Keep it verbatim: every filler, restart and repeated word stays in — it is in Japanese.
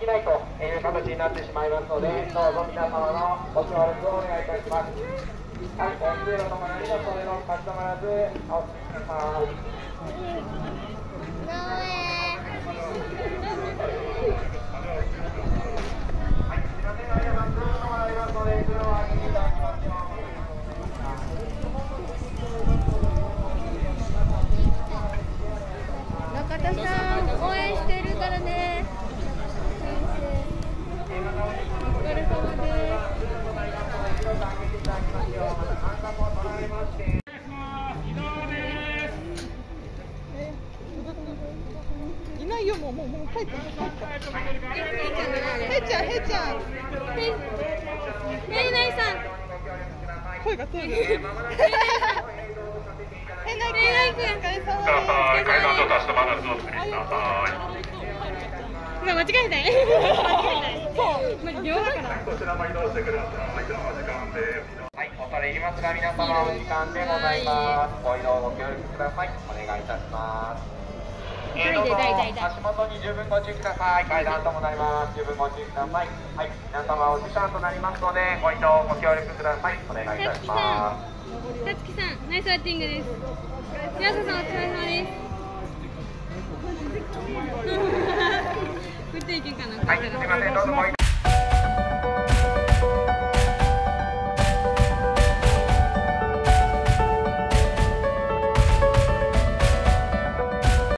きないという形になってしまいますので、どうぞ皆様のご協力をお願いいたします。はい、通路ともなりの袖のかしこまらずお進みください。 中田さん、応援してるからね。お疲れ様です。 いないよ、もう、もう、もう帰って。へいちゃん、へいちゃん。 へいないさん。 声が遠い。へいないくん、お疲れ様です。 階段と足とバランスを作りください。 間違えない。そう、まあ、両だから。 こちらも移動してください。ではお時間です。 はい、恐れ入りますが、皆様お時間でございます。ご移動ご協力ください。お願いいたします。えー、どうぞ足元に十分ご注意ください。階段ともなります。十分ご注意ください。はい、皆様お時間となりますので、ご移動ご協力ください。お願いいたします。 たつきさん、ナイスバッティングです。宮下さん、お疲れ様です。振っていけんかな。 はい、すみません、どうぞご移動。